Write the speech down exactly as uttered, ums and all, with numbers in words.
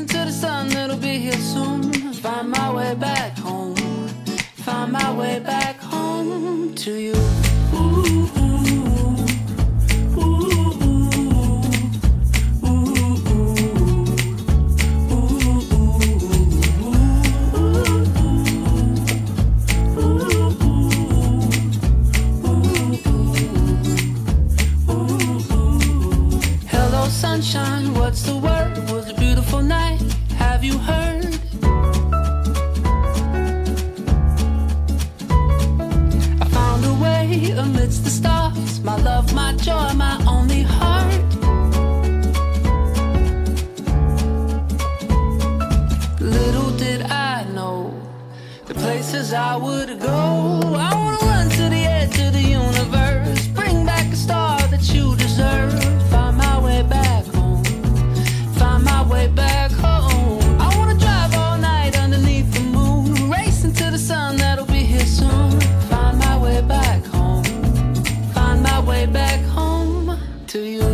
racing to the sun that'll be here soon. Find my way back home, find my way back home to you. Ooh, ooh, ooh, ooh, ooh, Hello sunshine, what's the word? It was a beautiful night, have you heard? I found a way amidst the stars, my love, my joy, my only heart. Little did I know the places I would go. I wanna run to the edge of the universe, bring back a star that you deserve. Find my way back home, find my way back home. I wanna drive all night underneath the moon, racing to the sun that'll be here soon. Find my way back home, find my way back home to you.